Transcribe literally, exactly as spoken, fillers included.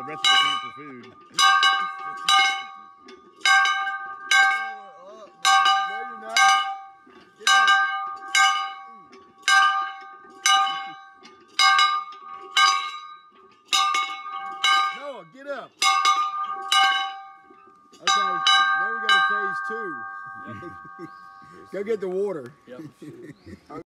rest of the camp for food. Noah, get up. Okay, now we go to phase two. Go get the water. Yep.